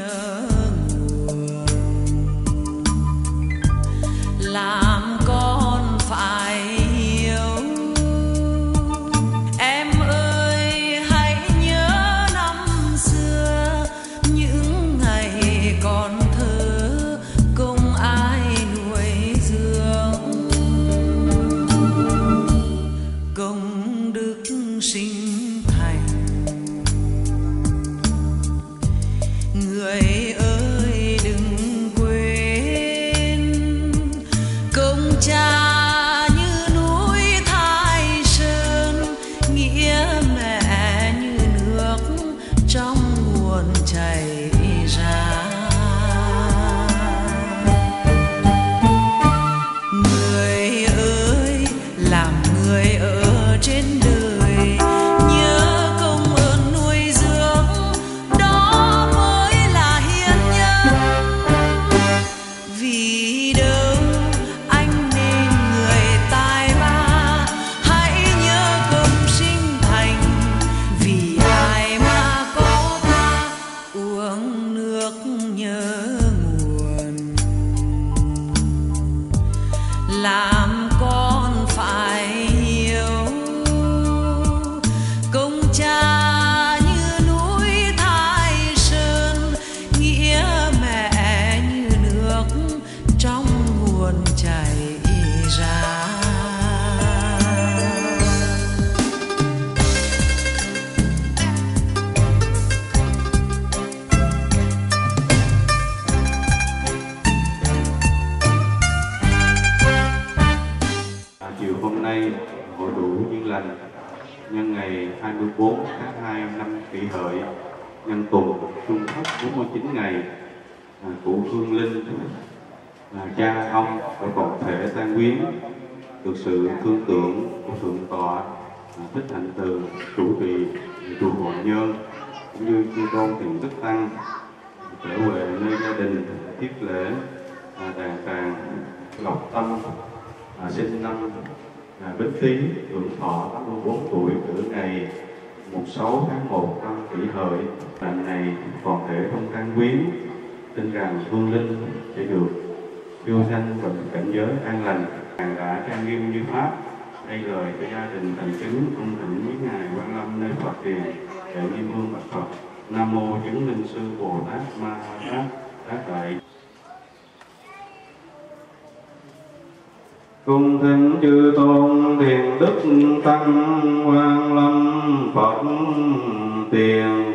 nhớ làm con phải hiểu. Em ơi hãy nhớ năm xưa những ngày còn thơ không ai nuôi dưỡng, công đức sinh thành. Người ơi đừng quên công cha như núi Thái Sơn, nghĩa mẹ như nước trong nguồn chảy ra. Người ơi làm người ở trên đời, nhớ công ơn nuôi dưỡng, đó mới là hiền nhân. Vì đâu anh nên người tài ba, hãy nhớ công sinh thành. Vì ai mà có ta uống nước nhớ nguồn, làm con phải hiểu. Công cha như núi Thái Sơn, nghĩa mẹ như nước trong nguồn chảy ra. Chiều hôm nay, hội đủ duyên lành nhân ngày 24 tháng 2 năm Kỷ Hợi, nhân tuần Trung Thất 49 ngày, cụ hương linh, cha ông và toàn thể tang quyến được sự thương tượng của thượng tọa Thích Hạnh Từ, chủ trì chùa Hội Nhơn, cũng như chư tôn thiền đức tăng trở về nơi gia đình tiếp lễ đàn tràng Lộc Tâm, sinh năm Bính Tý, hưởng thọ 84 tuổi, cử ngày 16 tháng 1 năm Kỷ Hợi. Lần này toàn thể thông tang quyến tin rằng hương linh sẽ được siêu sanh và cảnh giới an lành. Ngài đã trang nghiêm như pháp, đây lời cho gia đình thành chứng cung thỉnh với ngài Quan Lâm nơi Phật Tiền để nghiêm hương bạch Phật. Nam mô chứng minh sư Bồ Tát Ma Ha Tát Tác Đại. Cung thỉnh chư tôn thiền đức tăng Quan Lâm Phật Tiền.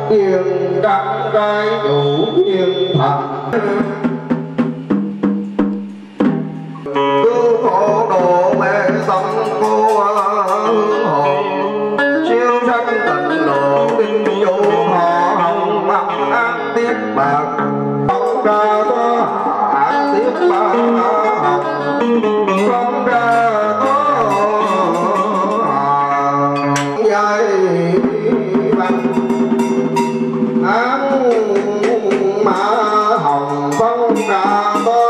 tiên các cái chủ thiên thần cứu khổ độ mê sông cô hương hồn siêu sanh tịnh lộ kinh vô họ hồng mặt ác tiếp bạc không ra có ác tiếp bạc hồng không ra có dây bằng áng mã hồng không ra có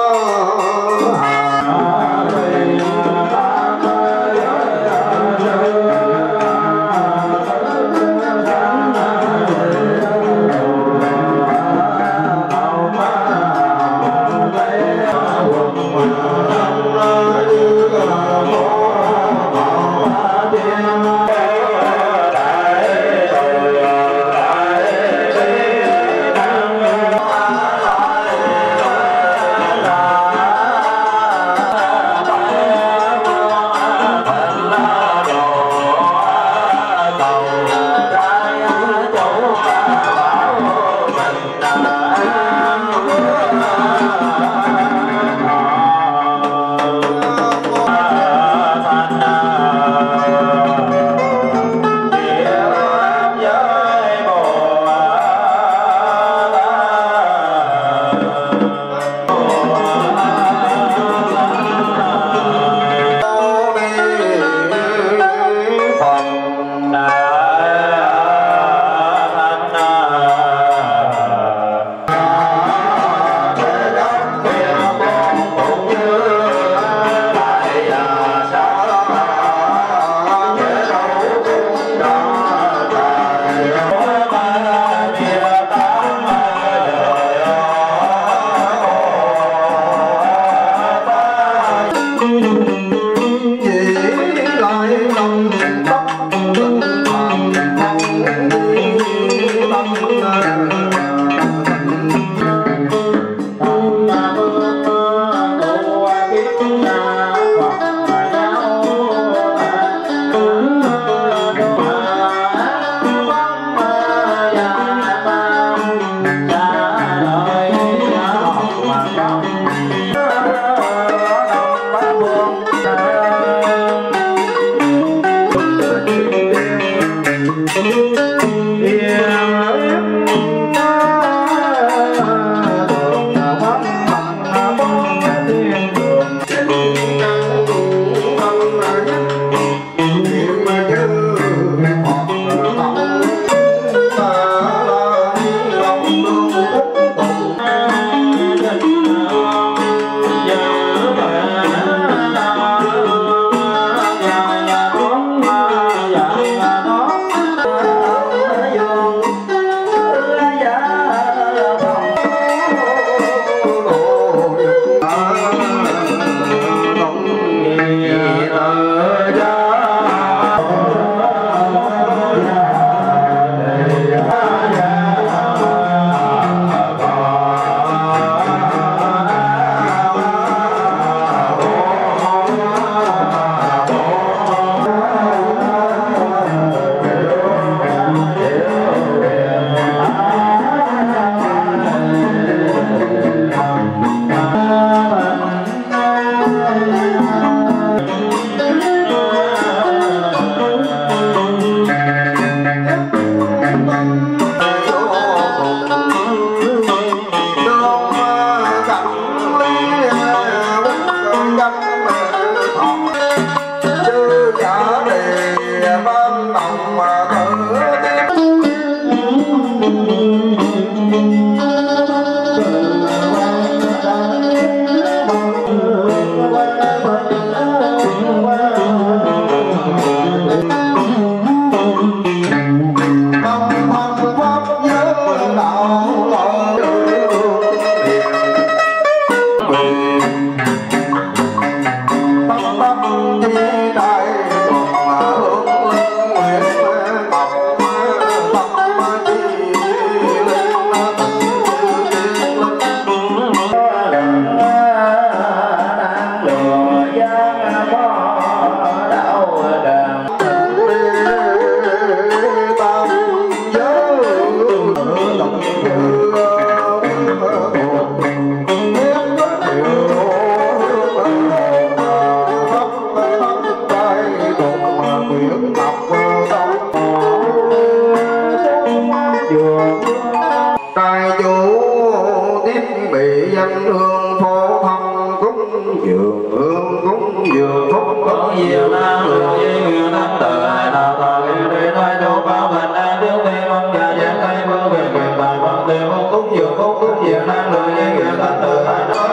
trai chủ tiếp bị danh hương phổ thông cúng dường hương cúng dường phúc có nhiều năng lượng với người năng tự ai nào tờ đi nói đâu có bình an thiếu vi mong nhà giảng tay vương về quyền tài bằng tiền mong cúng dường phúc cúng dường năng lượng với người năng tự ai nào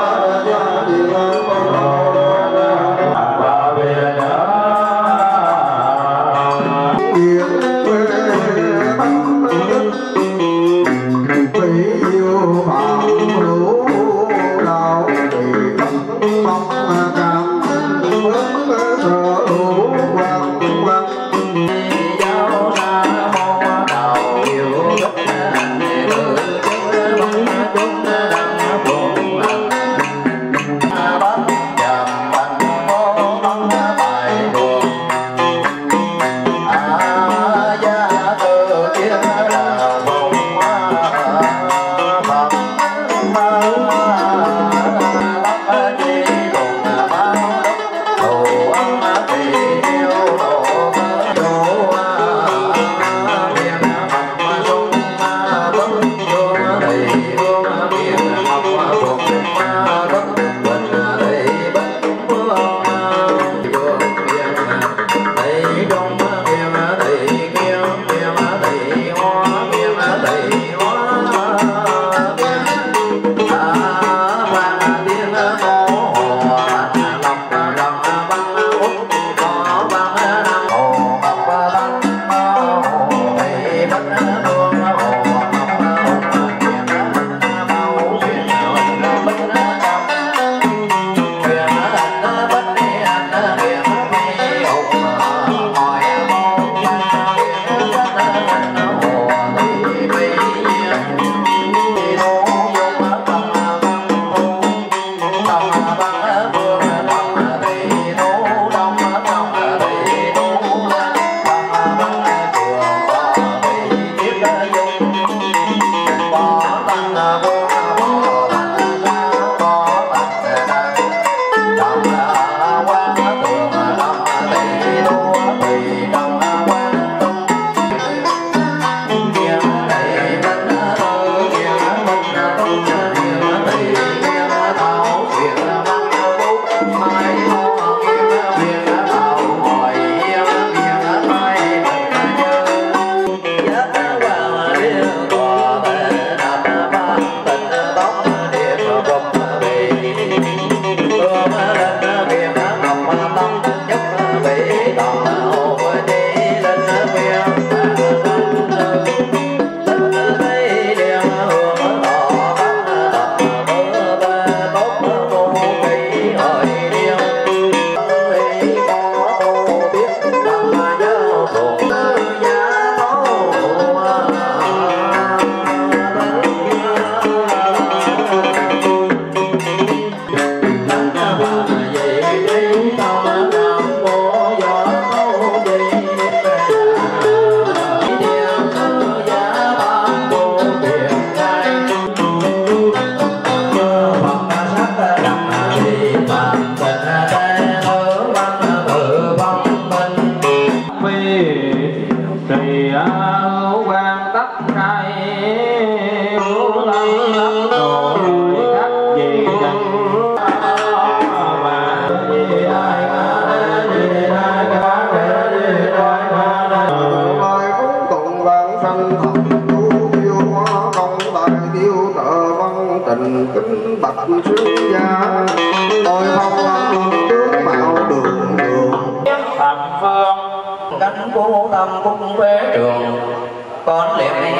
cánh vô tâm cung phế trường con liệm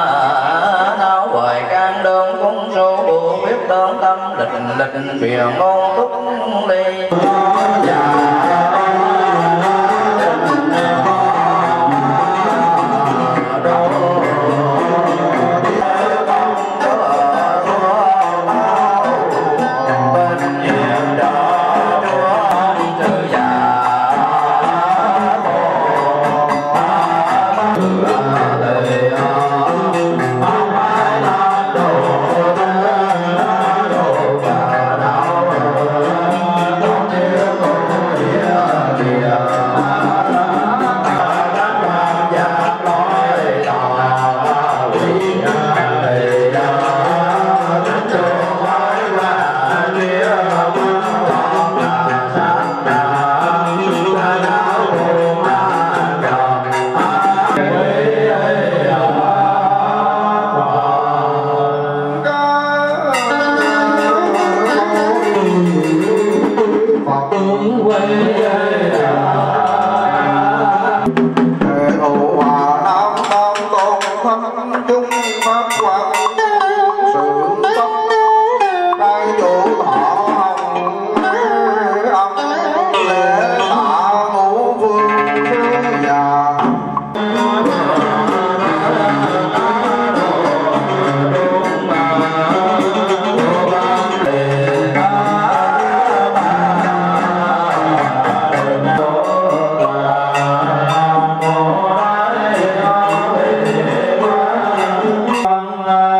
áo hoài can đơn cung số bộ quyết đơn tâm lịch biển ngôn túc ly Yeah. thân chung pháp quan sự tất đại chủ thọ hồng âm lễ tạ ngũ phương thế già Hãy subscribe cho kênh Ghiền Mì Gõ để không bỏ lỡ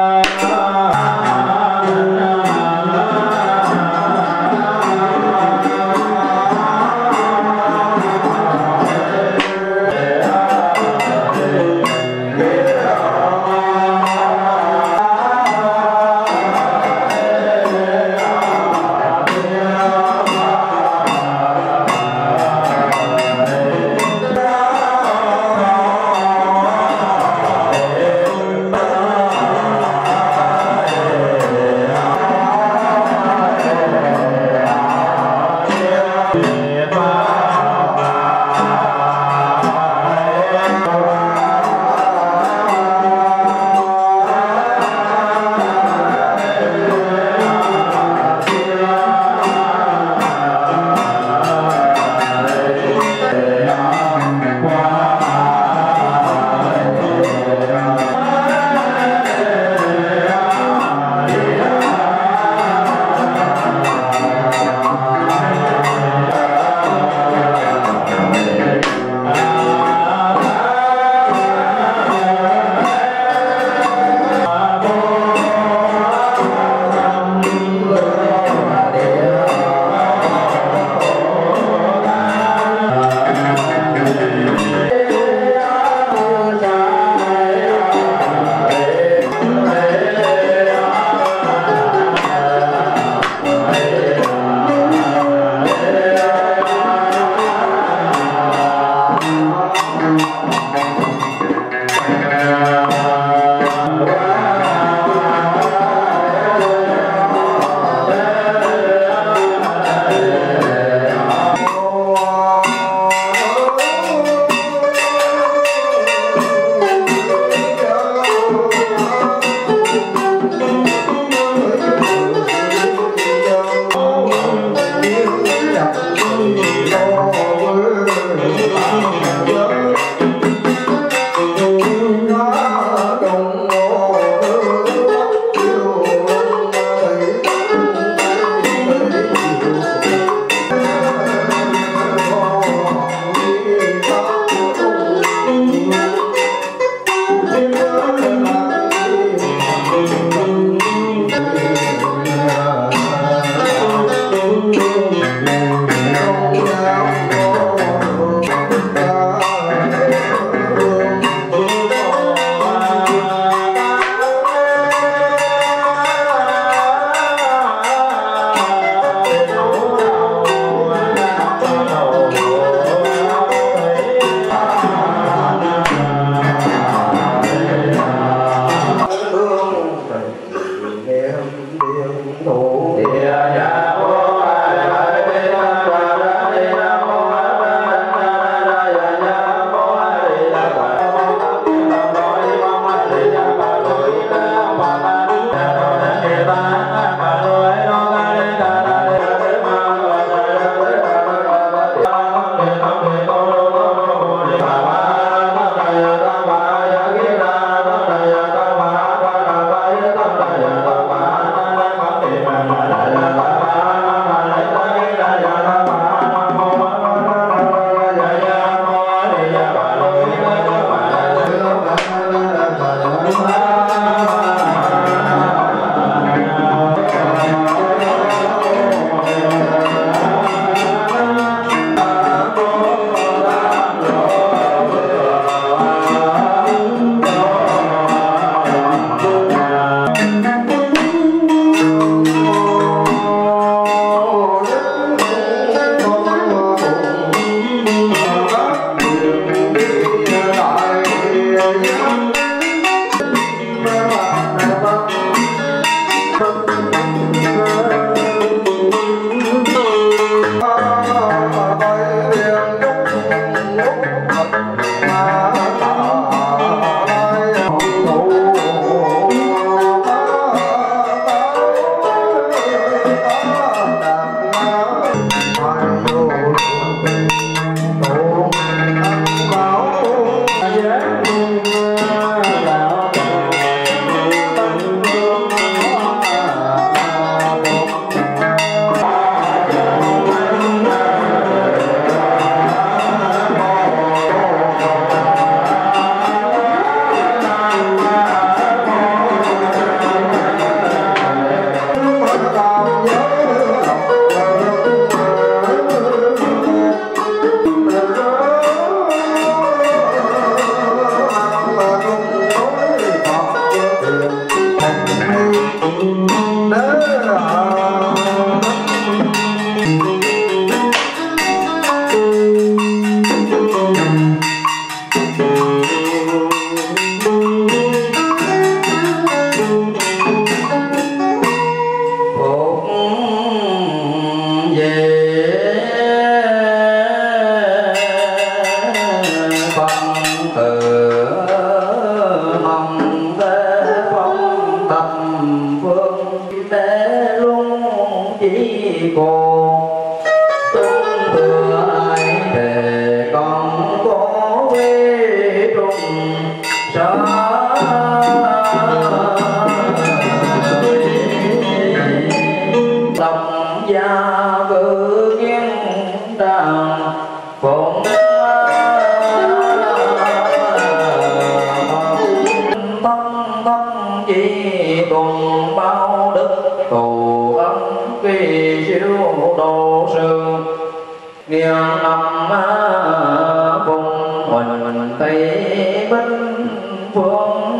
chi tuần bao đức thù ân kỳ siêu độ sư nghiêng âm vùng huỳnh tây binh phương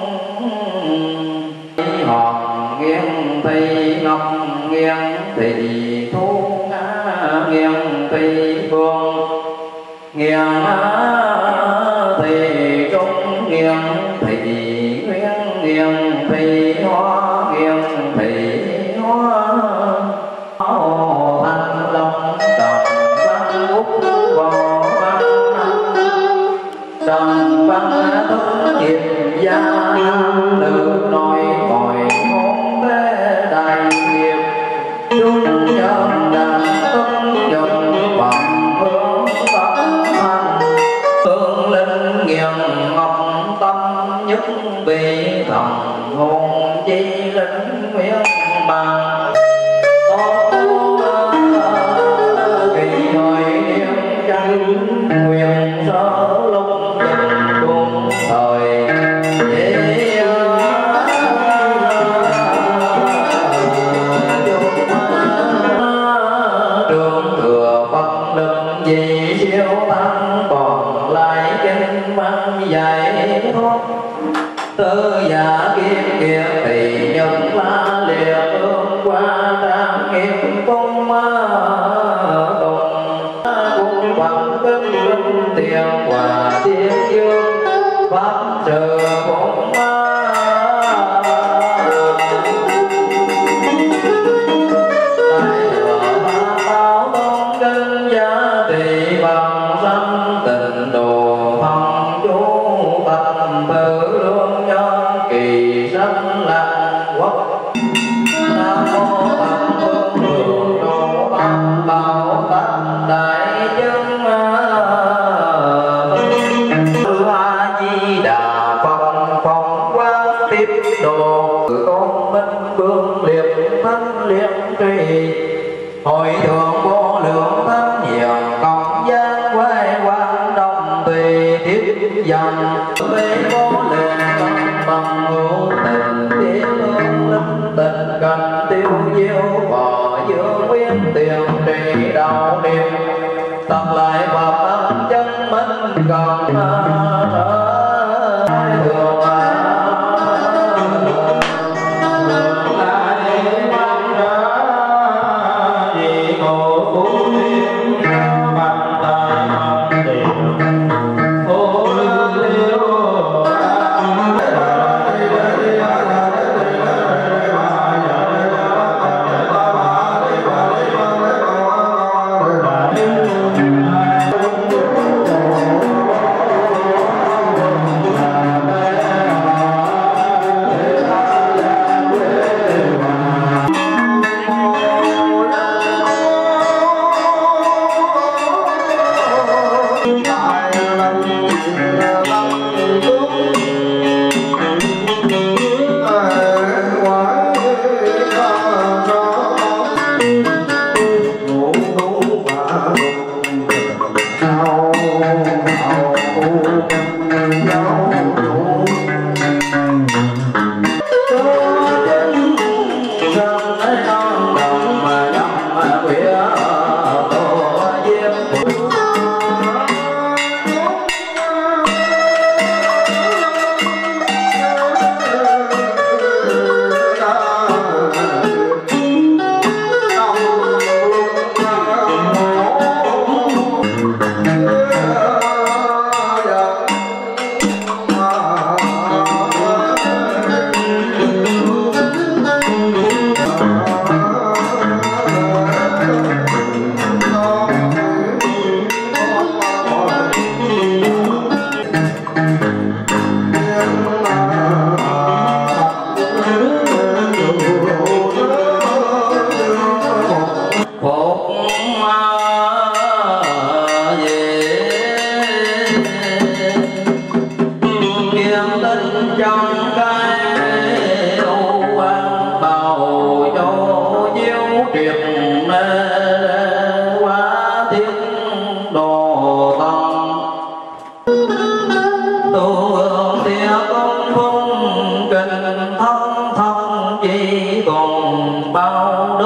hòn nghiêng tây ngọc nghiêng thị thu ngã nghiêng tây phương nghiêng thị trung nghiêng thị nguyên nghiêng thị hoa nghiêng thị hoa thanh long trầm văn úc vò văn trầm văn thức nghiệp gia nữ nói ngồi ngôn thế đại nghiệp chúng nhân đàn tâm nhân bằng hương tâm thành tương linh nghiêng ngọc tâm nhất vị thần ngôn chi linh nguyện bằng kỳ hồi niệm tranh nguyện sơ lúc cùng thời trường thừa Phật lực vì siêu tăng còn lại kinh văn dạy thoát tư giả kim kiệt thì nhân la liệt ương qua trang nghiêm công cùng bằng kinh linh tiền hòa thiên dương pháp trừ bốn hội thượng vô lượng thánh hiền công giác quay quan đông tùy tiếp dần về vô lượng tâm bằng hữu tình tiến hương linh tình cần tiêu diêu bỏ dương nguyên tiền trì đạo niệm tập lại Phật âm chân minh cần Oh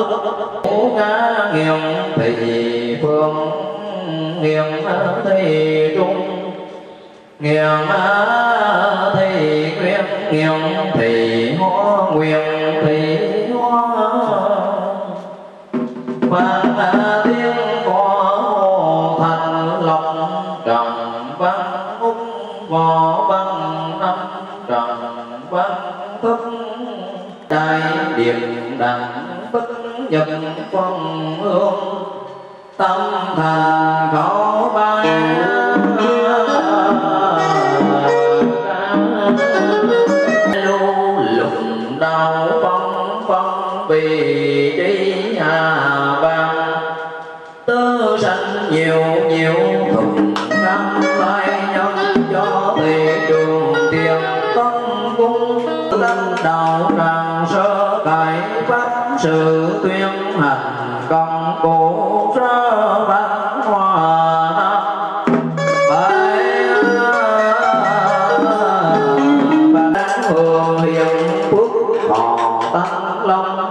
Ngũ ngã nghiêng thị phương nghiêng thị trung nghiêng thị nguyên nghiêng thị hoa nguyên thị hoa vang tiếng có hồ thành lộc trần văn úc võ văn năm trần văn thức đại điện đẳng bất nhập phong hương tâm thành khẩu bay lưu lục đau phong phong vì trí hà vang tư sanh nhiều nhiều thùng năm lai nhân cho thị trường tiền công cung tâm đạo tràng sơ cải pháp sự tuyên hành công cổ sơ văn hòa bài và hương hiền phước thọ tăng long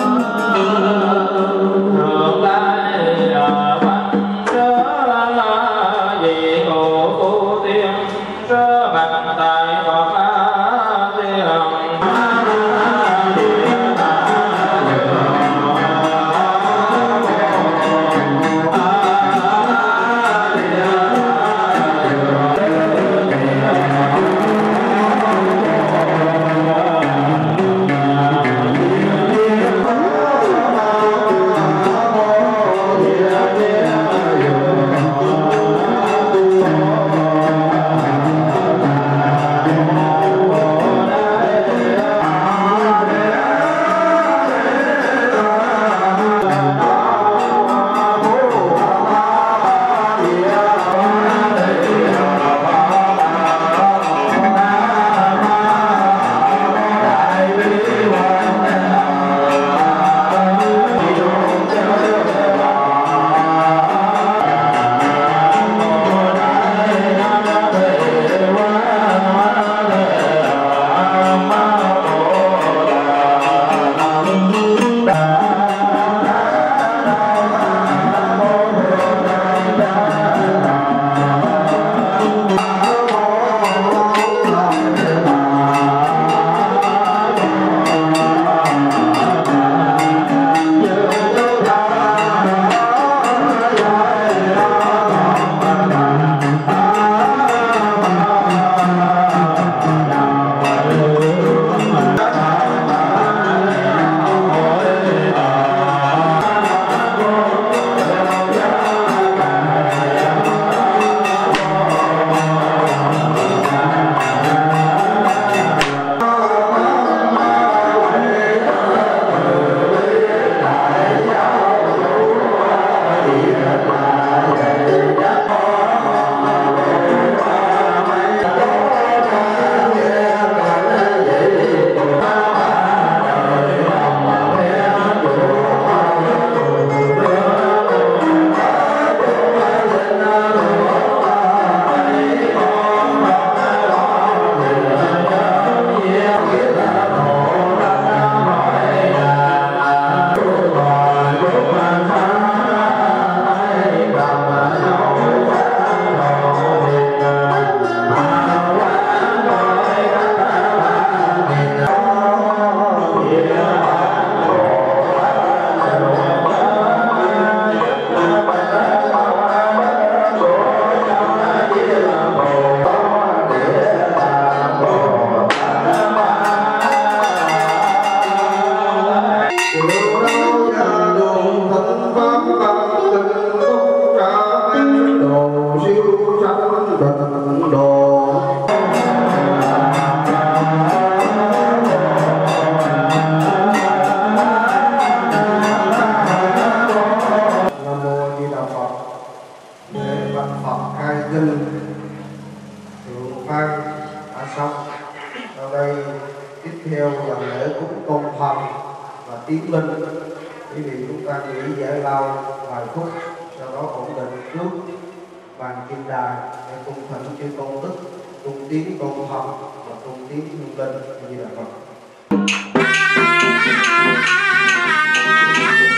tiến linh. Quý vị chúng ta nghỉ giải lao vài phút, sau đó ổn định trước bàn kim đài để cung thỉnh chư công đức, cung tiến tôn thần và cung tiến hương linh như là Phật.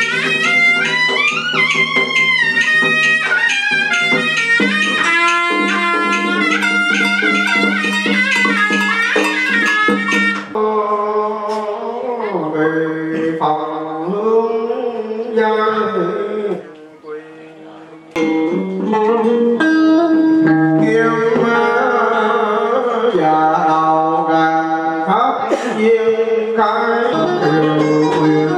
về phòng hương giai kiêu và đầu đàn pháp viên khai điều quyền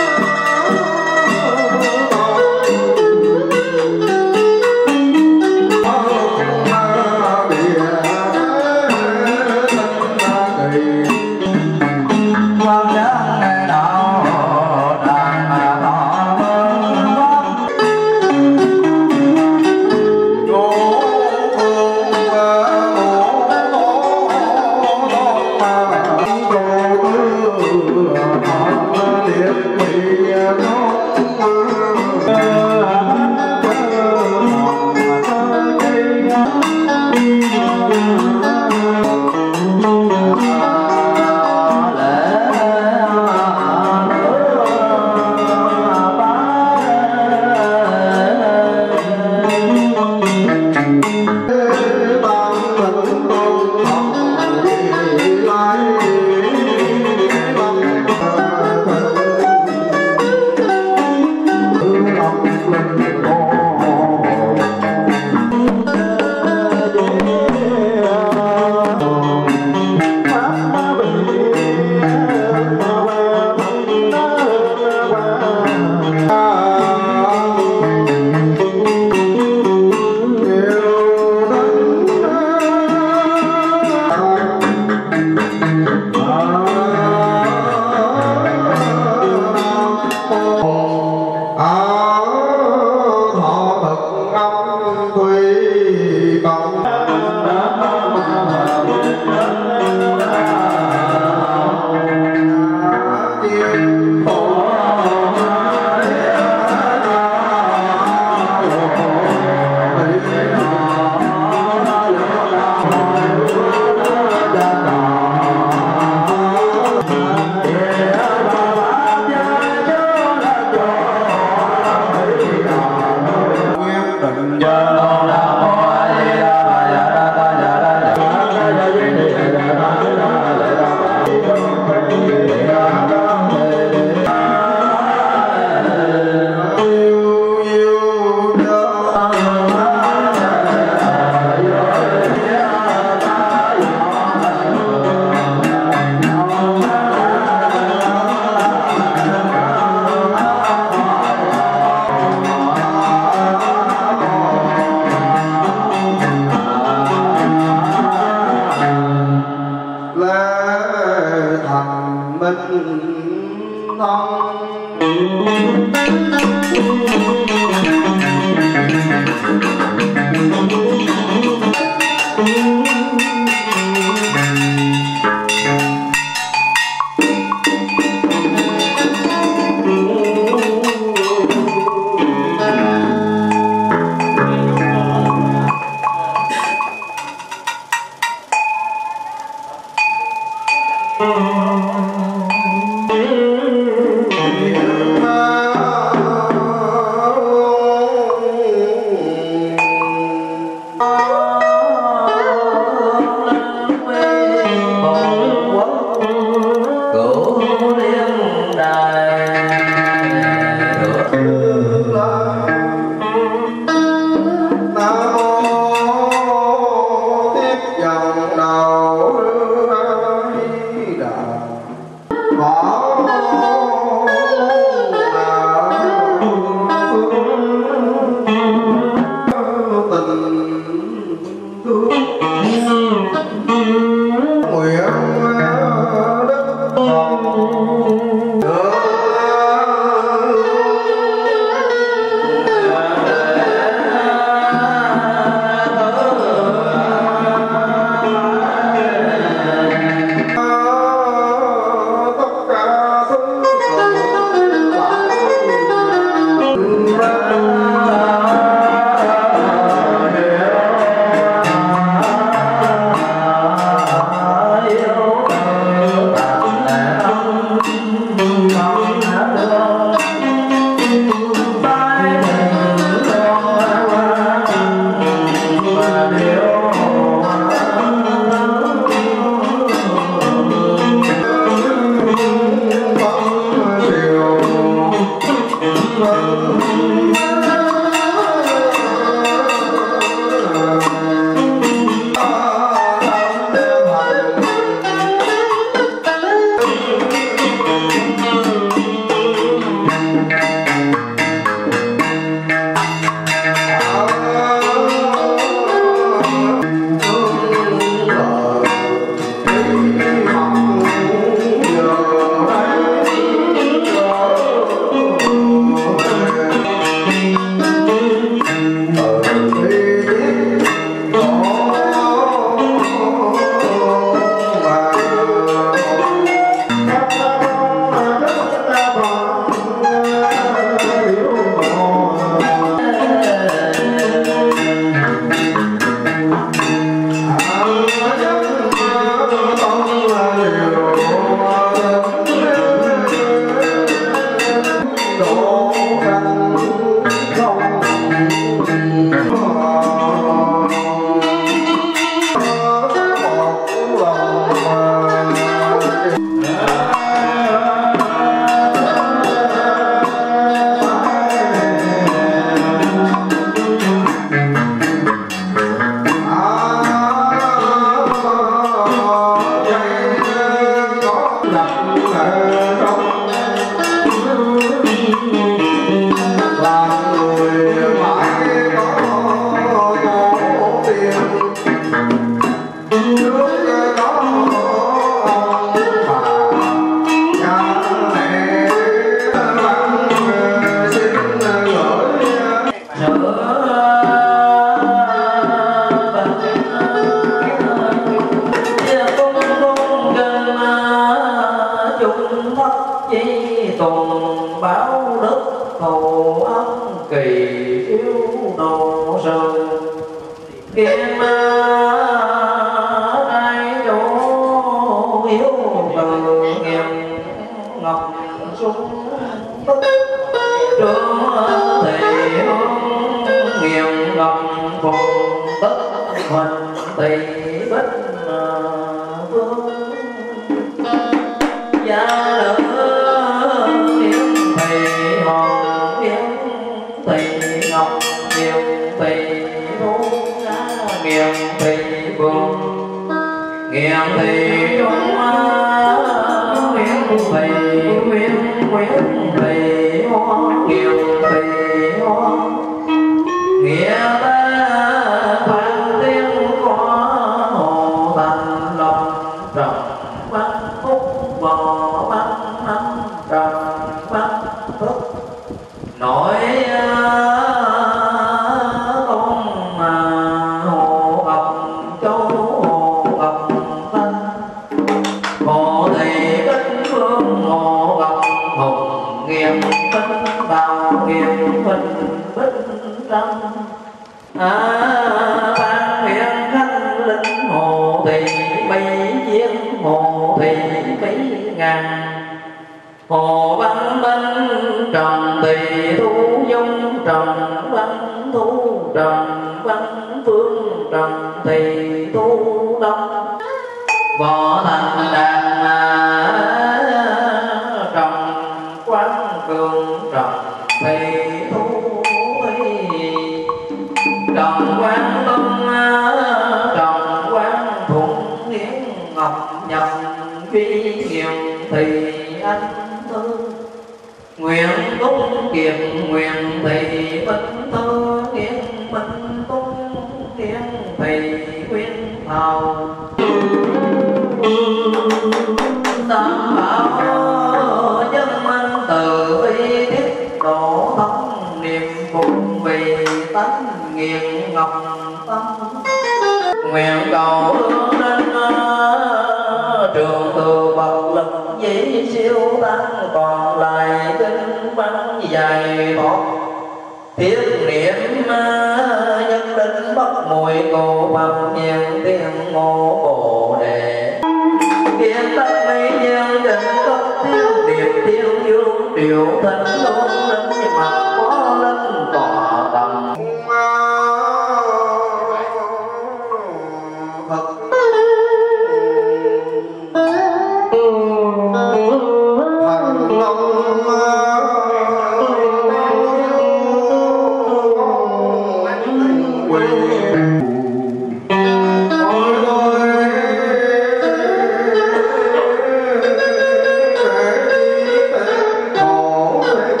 Hãy subscribe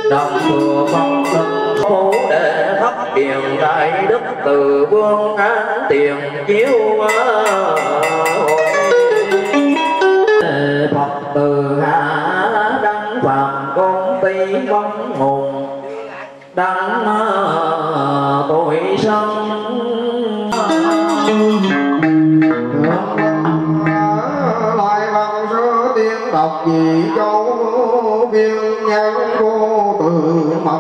đồng thừa phong lực phú để thấp tiền đại đức từ vương án tiền chiếu Phật từ hạ đăng phàm công ty văn hùng đăng tội sân lại bằng sơ tiếng đọc gì châu viên nhân vô từ mật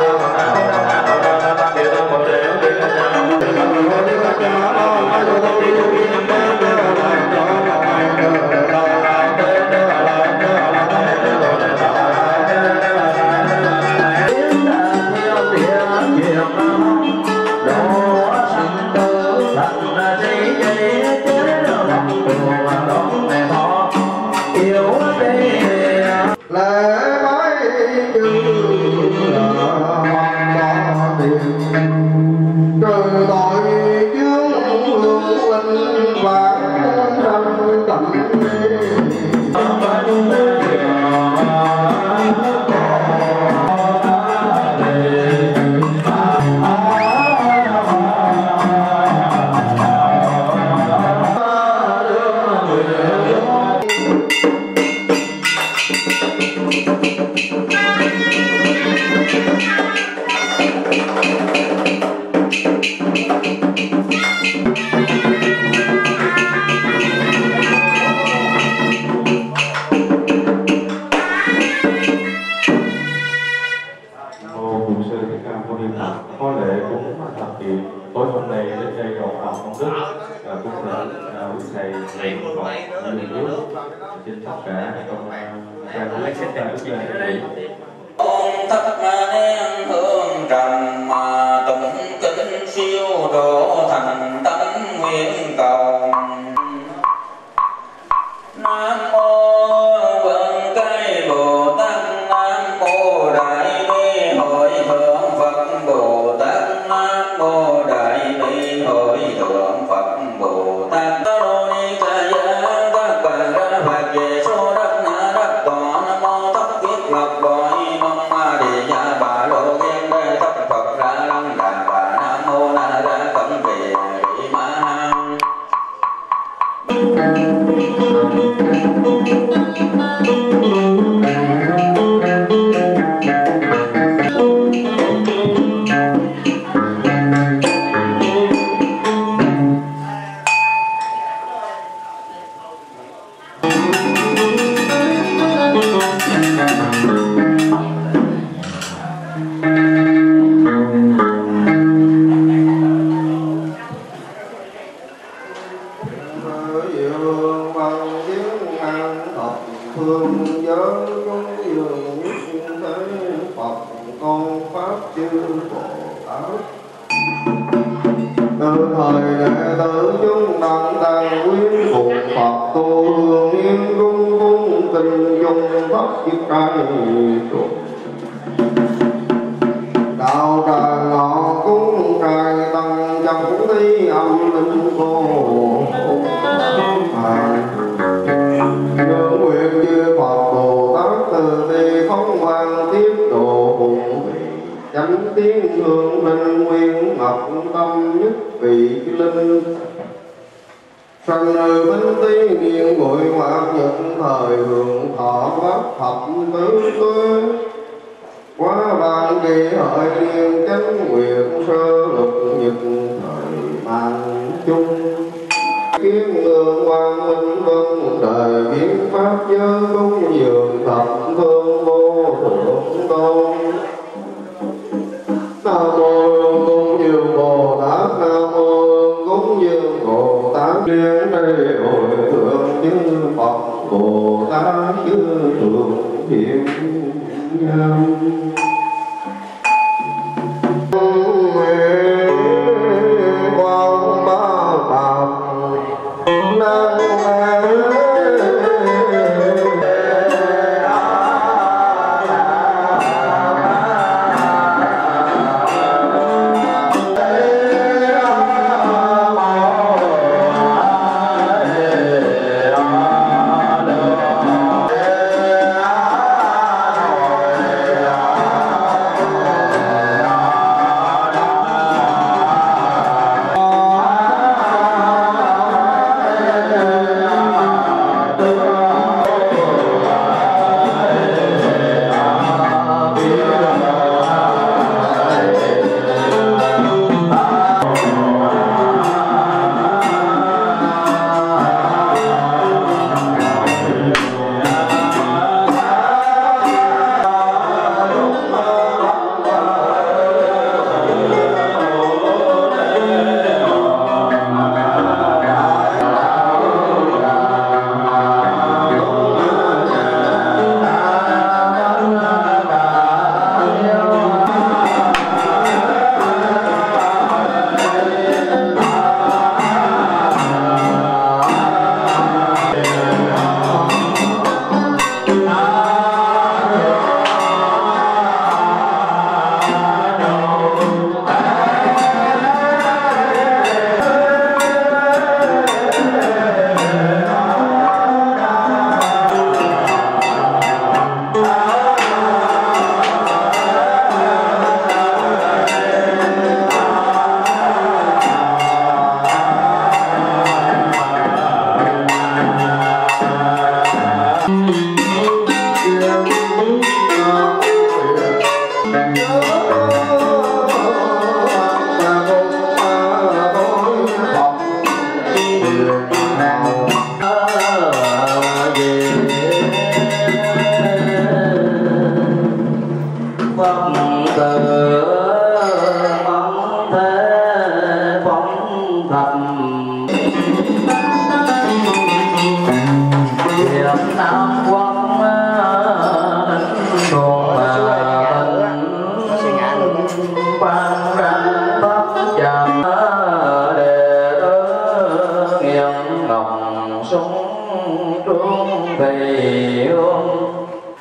xin tất cả ôn thất ma đen hương trầm mà tụng kinh siêu độ thành tâm nguyện cầu. Nam mô Vận Cây Bồ Tát, Nam mô Đại Bi Hội Thượng Phật Bồ Tát, Nam mô Đại Bi Hội Thượng Phật Bồ Tát. Đạo trà ngọ cúng cài tăng chẳng thi âm linh cô Nhớ nguyện chư Phật Bồ Tát từ bi phóng quang tiếp độ hùng vị chánh tiếng hương linh nguyên ngọc tâm nhất vị linh sanh nơi binh tí niên bội ngoại nhật thời hưởng thọ pháp thập tứ tuế quá ban kỳ hợi niên chánh nguyện sơ lục nhật thời mang chung kiến lương quang minh vân đời kiến pháp giới cung dường thập phương vô thượng tôn. Nam mô cung dường Bồ Tát, Nam mô cúng dường Bồ Tát, liên đây hội thượng chư Phật Bồ Tát chư thượng thiện nhân. Quang ba bạc năng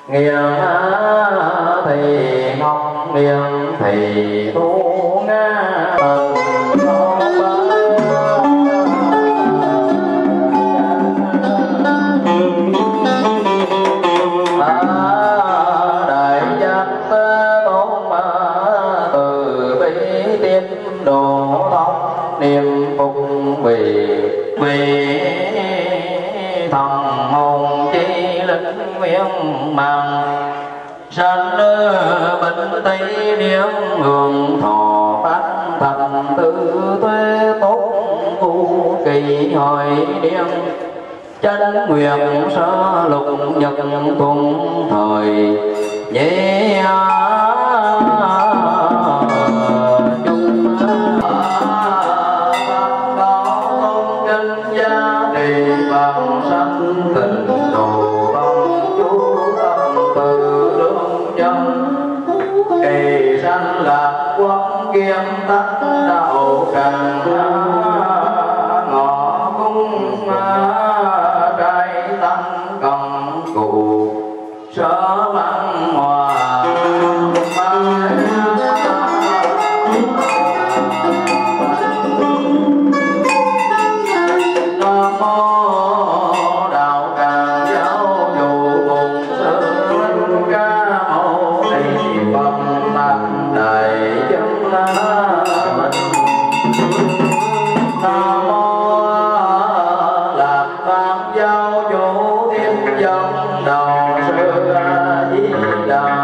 nghiêng thì ngọc nghiêng thì thu nga đại giác tôn từ bi tiếp độ thông niệm phục vì thần hồn chi linh nguyện mang sanh bệnh tây niệm hưởng thọ phát thành tư tuế tốt tu kỳ hồi niệm chánh nguyện sơ lục nhật tuần thời nhẹ chung con kinh gia trì bằng sanh tình đồ tâm chú tâm từ lương chân kỳ sanh lạc quốc kiên tắc đạo càng ngõ cung trai tăng cầm cụ sở văn hòa Nam mô đạo càng giáo chủ cùng sư linh ca mâu ni Phật tăng đại chúng mình. Nam mô Lạc Pháp giáo chủ tiếp dẫn đầu sư A Di Đà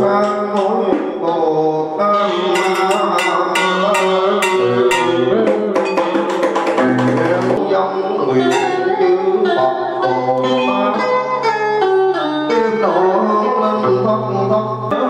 Sang hối Bồ Tát dòng nguyện chư Phật Bồ Tát tiên độ hương linh thất thất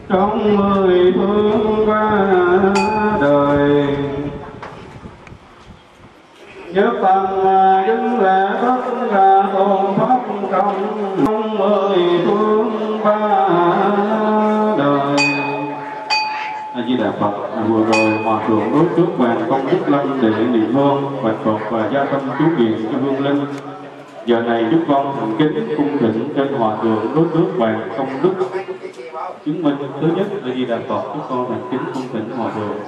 trong 10 phương ba đời. Nhất tâm chứng lễ tất cả tôn pháp công trong 10 phương ba đời. A Di Đà Phật. Vừa rồi hòa thượng đối trước bàn công đức lâm để niệm hương bạch Phật và gia tâm chú nguyện cho hương linh. Giờ này chúng con thành kính cung thỉnh trên hòa thượng đối trước bàn công đức chứng minh thứ nhất. A Di Đà Phật. Chúng con thành kính cung thỉnh hòa thượng.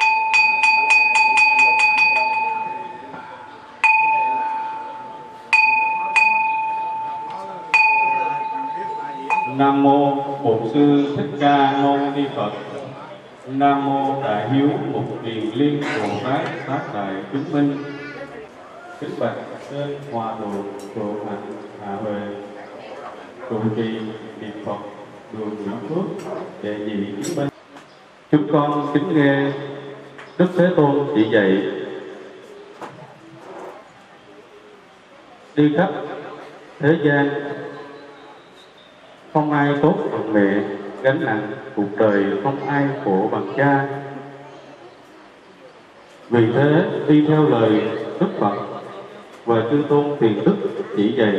Nam mô Bổn Sư Thích Ca Mâu Ni Phật. Nam mô Đại Hiếu Mục Kiền Liên Bồ Tát Tác Đại Chứng Minh. Kính bạch trên hòa thượng trụ hạnh hạ huệ trụ trì niệm Phật đường Nguyễn Phước đệ nhị chứng minh. Chúng con kính nghe Đức Thế Tôn chỉ dạy đi khắp thế gian không ai tốt bằng mẹ, gánh nặng cuộc đời không ai khổ bằng cha. Vì thế đi theo lời Đức Phật và chư tôn Thiền Đức chỉ dạy.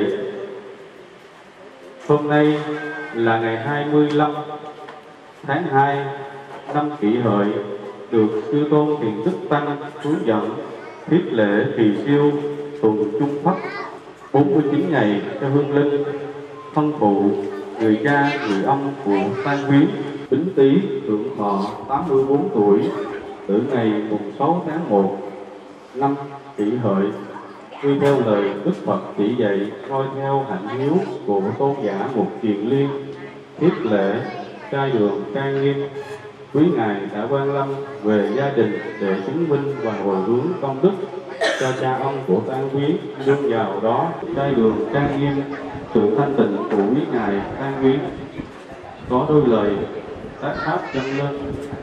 Hôm nay là ngày 25 tháng 2 năm Kỷ Hợi, được chư tôn Thiền Đức Tăng hướng dẫn thiết lễ trì siêu tuần trung thất 49 ngày cho hương linh, thân phụ, người cha, người ông của Tang Quyến Bính Tý hưởng thọ 84 tuổi, tử ngày mùng 6 tháng 1 năm Kỷ Hợi. Tuy theo lời Đức Phật chỉ dạy, noi theo hạnh hiếu của tôn giả Mục Kiền Liên, thiết lễ trai đường trang nghiêm. Quý ngài đã quan lâm về gia đình để chứng minh và hồi hướng công đức cho cha ông của Tang Quyến. Đương vào đó trai đường trang nghiêm sự thanh tịnh của quý ngài Tang Quyến có đôi lời tác pháp dâng lên.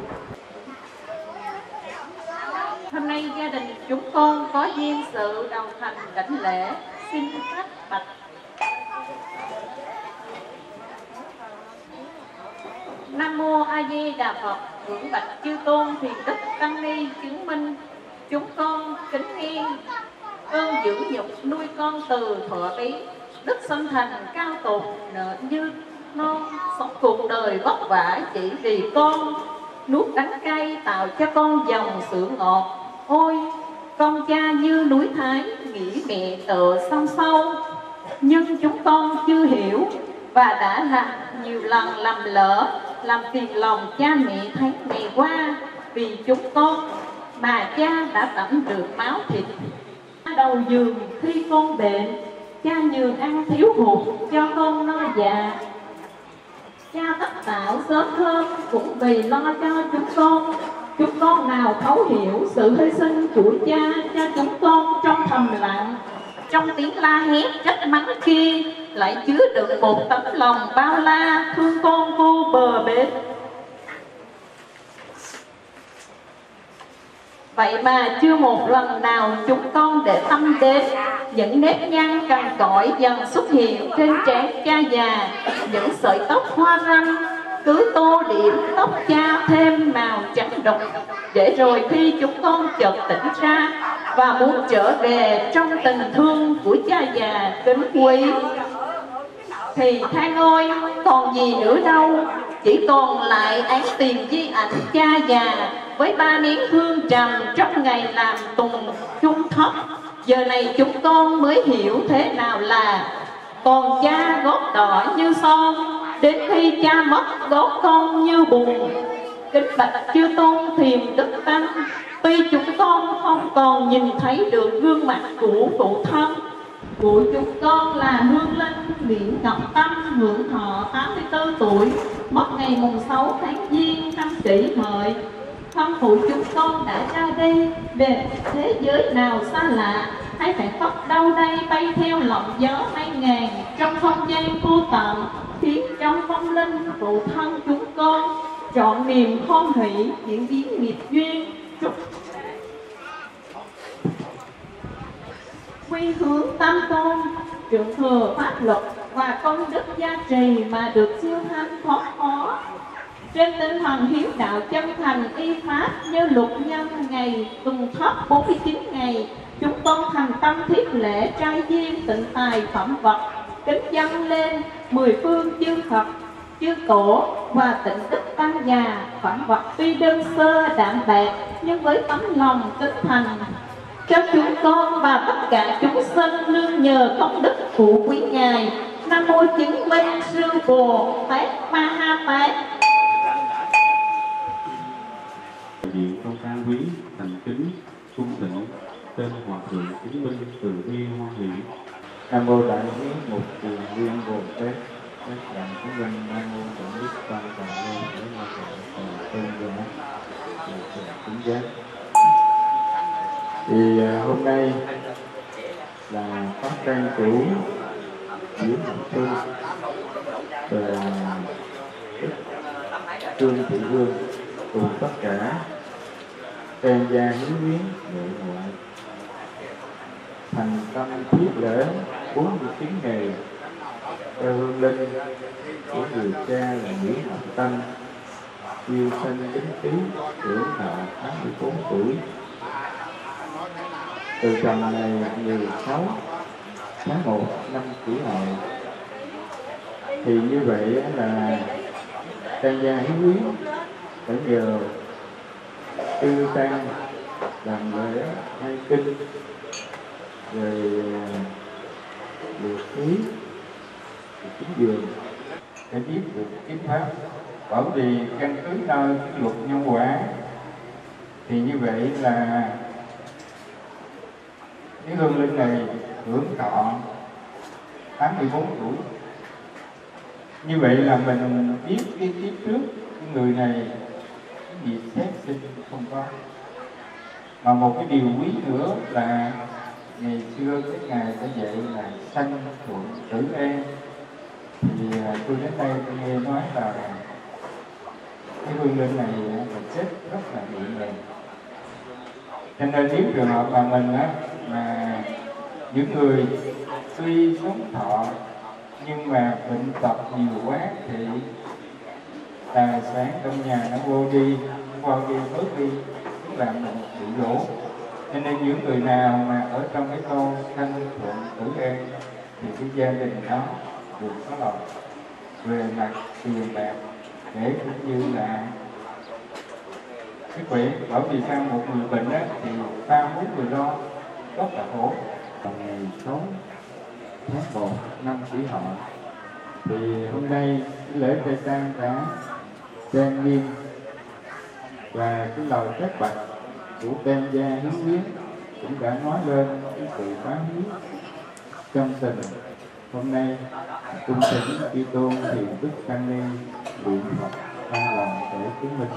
Hôm nay gia đình chúng con có duyên sự đồng thành đảnh lễ, xin khách bạch. Nam mô A Di Đà Phật. Ngưỡng bạch chư tôn Thiền Đức Tăng Ni chứng minh, chúng con kính nghiêng ơn dưỡng nhục nuôi con từ thuở bí, đức sanh thành cao tột nợ như non, sống cuộc đời vất vả chỉ vì con, nuốt đắng cay tạo cho con dòng sự ngọt. Ôi con cha như núi Thái, nghĩ mẹ tựa sông sâu, nhưng chúng con chưa hiểu và đã làm nhiều lần làm lỡ, làm phiền lòng cha mẹ tháng ngày qua. Vì chúng con mà cha đã tẩm được máu thịt. Đầu giường khi con bệnh, cha nhường ăn thiếu hụt cho con no dạ. Cha tất tạo sớm hơn cũng vì lo cho chúng con. Chúng con nào thấu hiểu sự hy sinh của cha cho chúng con trong thầm lặng. Trong tiếng la hét trách mắng kia lại chứa đựng một tấm lòng bao la thương con vô bờ bến. Vậy mà chưa một lần nào chúng con để tâm đến những nếp nhăn cằn cõi dần xuất hiện trên trán cha già, những sợi tóc hoa râm cứ tô điểm tóc cha thêm màu trắng đục. Để rồi khi chúng con chợt tỉnh ra và muốn trở về trong tình thương của cha già kính quý, thì than ôi còn gì nữa đâu, chỉ còn lại án tiền di ảnh cha già với 3 miếng hương trầm trong ngày làm tùng chung thất. Giờ này chúng con mới hiểu thế nào là còn cha gót đỏ như son, đến khi cha mất gót con như bùn. Kính bạch chư tôn Thiền Đức Tăng, tuy chúng con không còn nhìn thấy được gương mặt của phụ thân của chúng con là Hương Linh Nguyễn Ngọc Tâm hưởng thọ 84 tuổi, mất ngày mùng 6 tháng Giêng năm Kỷ Hợi. Thân phụ chúng con đã ra đi về thế giới nào xa lạ, hay phải khóc đâu đây bay theo lộng gió mây ngàn trong không gian vô tận, khiến trong phong linh phụ thân chúng con trọn niềm hoan hỷ diễn biến nghiệp duyên. Quy hướng tam tôn, trượng thừa pháp luật và công đức gia trì mà được siêu thanh thoát khó. trên tinh thần hiếu đạo chân thành y pháp như luật nhân ngày tuần thất 49 ngày, chúng con thành tâm thiết lễ trai duyên tịnh tài phẩm vật, kính dâng lên 10 phương chư Phật, chư Tổ và tịnh đức tăng già. Phẩm vật tuy đơn sơ đạm bạc nhưng với tấm lòng kính thành, cho chúng con và tất cả chúng sinh nương nhờ công đức của quý ngài. Nam mô chứng minh sư Bồ Tát Ma Ha Tát. Diện công an quý thành kính cung thỉnh tên hòa thượng chứng minh từ bi hoa hiển. Nam mô Đại Bi Mục Kiền Viên Bồ Tát. Các bạn chúng mình Nam mô Đại Đức Quan Trọng Lên để mà tôn giả kính giác. Thì hôm nay là pháp trang chủ Diễm Hồng Xuân và Trương Thị Hương cùng tất cả tên gia hiếu viếng nội ngoại thành tâm thiết lễ 49 ngày cho hương linh của người cha là Nguyễn Ngọc Tâm, yêu sanh kính tí, tuổi thọ 84 tuổi, từ trần ngày 16 tháng 1 năm Kỷ Hợi. Thì như vậy là tăng gia hiếu viếng phải nhờ tư tăng làm lễ hay kinh rồi được khí chính dường để biết được kiến pháp, bởi vì căn cứ nơi luật nhân quả thì như vậy là cái hương linh này hưởng thọ 84 tuổi. Như vậy là mình biết cái kiếp trước cái người này cái gì xét sinh không có. Mà một cái điều quý nữa là ngày xưa cái ngài đã dạy là sanh thuận tử an. Thì tôi đến đây tôi nghe nói là cái hương linh này là chết rất là nhẹ nhàng. Cho nên nếu trường hợp mà mình á, mà những người tuy sống thọ nhưng mà bệnh tật nhiều quá thì tài sản trong nhà nó vô đi, bớt đi, tức là mình bị lỗ. Cho nên những người nào mà ở trong cái câu sanh thuận tử an thì cái gia đình đó được có lợi về mặt tiền bạc để cũng như là sức khỏe. Bởi vì sao một người bệnh á, thì ba bốn người lo rất là khổ. Ngày 6 tháng 1 năm Kỷ Hợi thì hôm nay cái lễ trai tang đã trang nghiêm và cái lời kết bạch của tên gia hiếu viếng cũng đã nói lên cái sự bá hiếu trong tình. Hôm nay cung thỉnh Chư Tôn Thiền Đức Tăng Ni nguyện Phật ba lòng để chứng minh.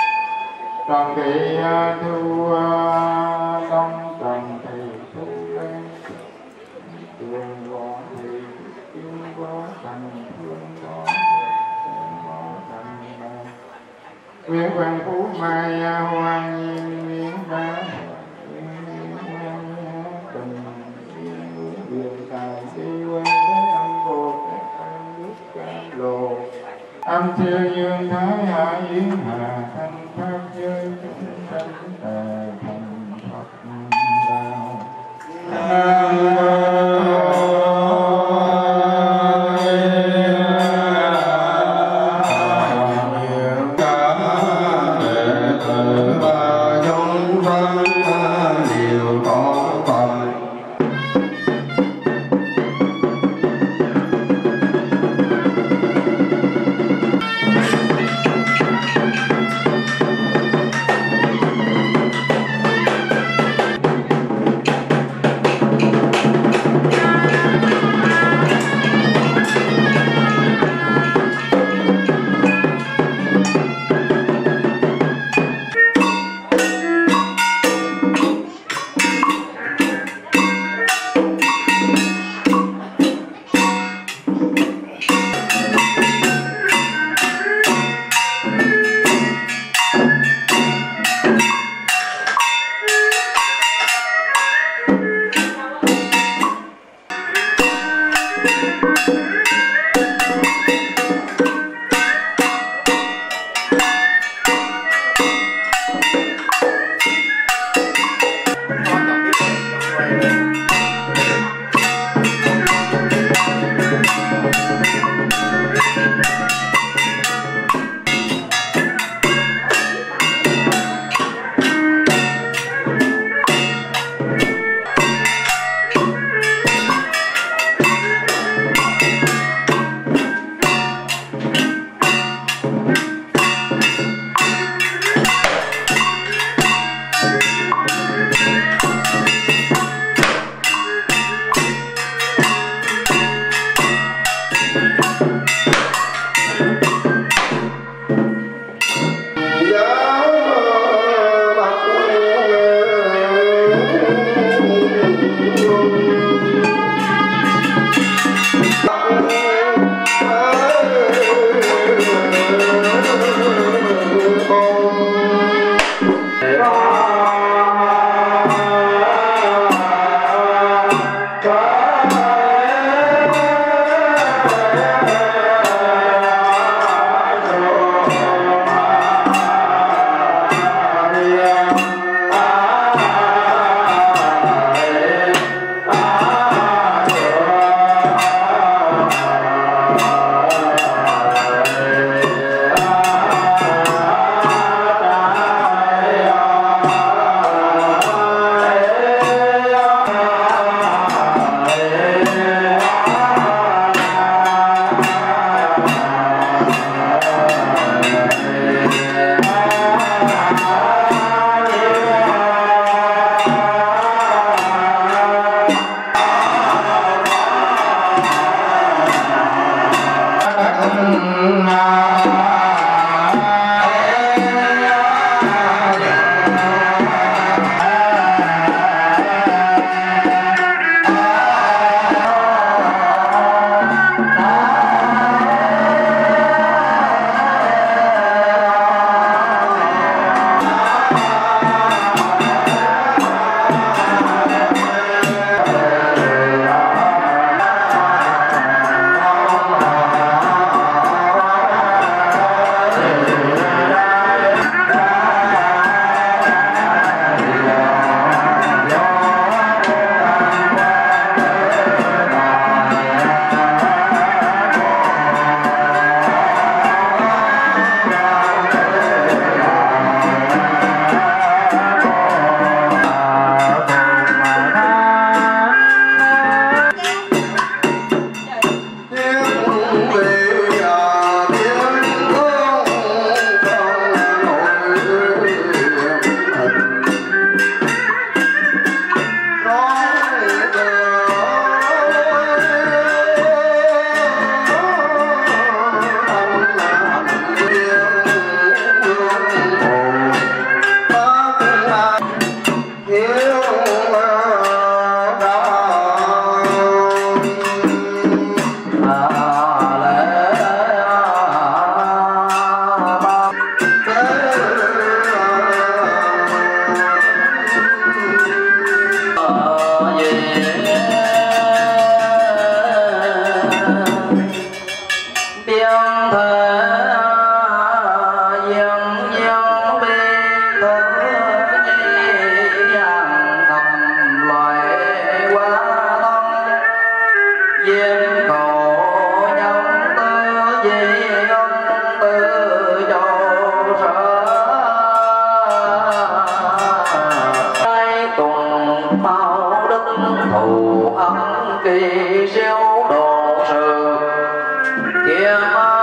Trần thị thu đông trần thị thu Hoàng Phú Mai Hoàng Nhiên Miễn Ba Tình Quyền Tài Di Quan Thế Âm Bồ Tát An Đức Cam Lồ Âm Siêu Dương Thái Hạ Yến Hà Thanh Pháp Giới Chúng Sanh Tề Thành Phật Đạo diêm cầu nhân tư di ông tư châu sở hai tuần bao đức thù ân kỳ siêu độ sự kia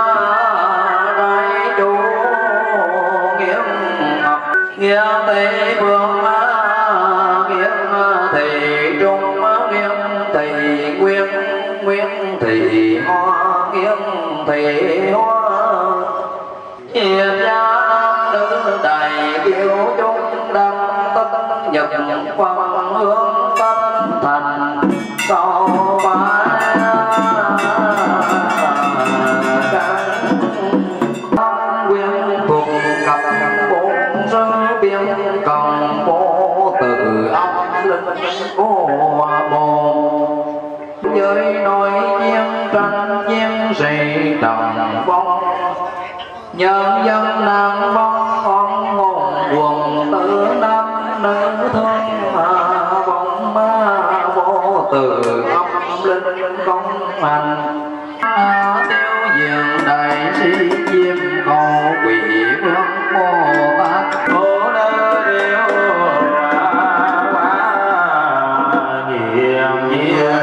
rai chủ nghiêm ngọc nghĩa tây vương nghiêm thị trung nghiêm thị nguyên nguyên thị hoa nghiêm thị hoa hiền gia nữ đại biểu chúng đăng tất nhật quang hướng tâm thành cầu bái nguyên phục cập bốn sơ biên cầm vô từ óc linh cô bồ với nói chiên tranh chiên sĩ đồng bông nhân dân nàng bông con hồn buồn tử nam nữ thương bông ma vô từ óc linh công hành tiêu diệu đại sĩ diêm cầu quỷ vương Bồ Tát Bồ Đà Điêu nhiệm nhiệm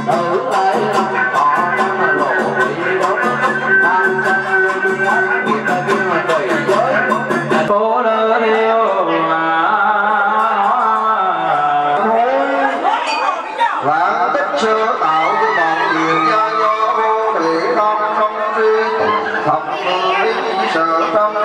tử lại lòng họ đang lộ đi đó ban sanh linh ác nghiệp ta kêu là tùy giới cố đỡ yêu và tích sơ tạo cho bọn điều gia do vô thể non không tri tục thập lý sở tâm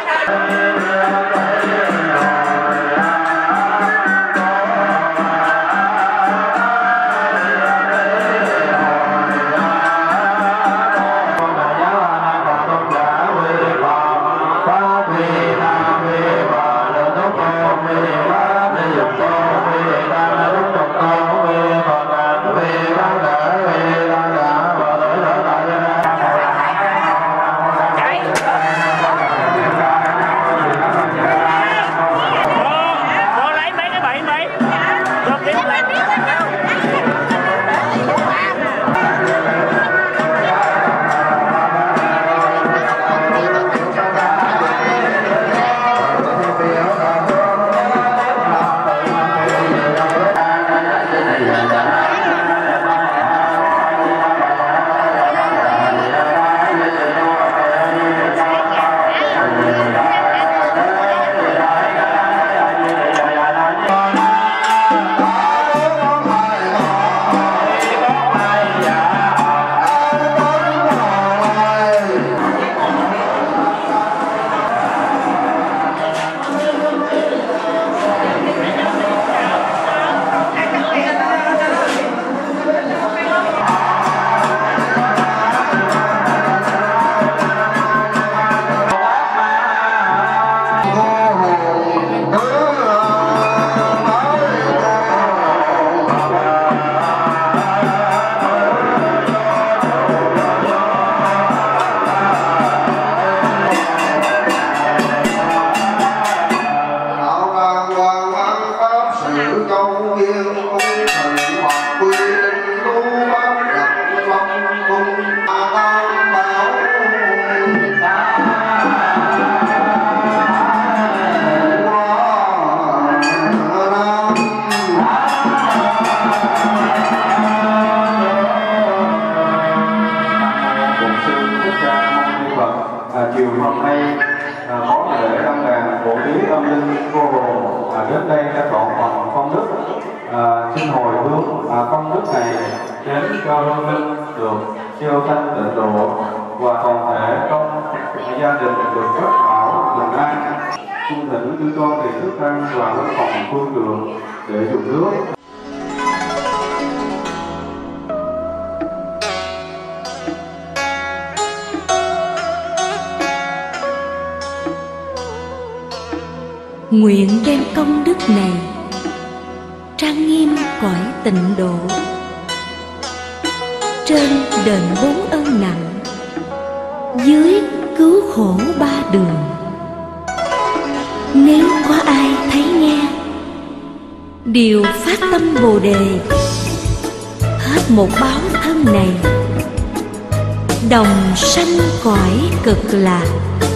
chiều hôm nay có lễ đăng đàn phổ thí tâm linh vô hồn đến đây đã trọn phần công đức xin hồi hướng công đức này đến cho hương linh được siêu thanh tịnh độ và toàn thể trong gia đình được rất hảo bình an. Cung thỉnh chư con thì thức tăng vào phòng phương trường để dùng nước. Nguyện đem công đức này trang nghiêm cõi tịnh độ, trên đền bốn ơn nặng, dưới cứu khổ ba đường. Nếu có ai thấy nghe điều phát tâm Bồ Đề, hết một báo thân này, đồng sanh cõi cực lạc.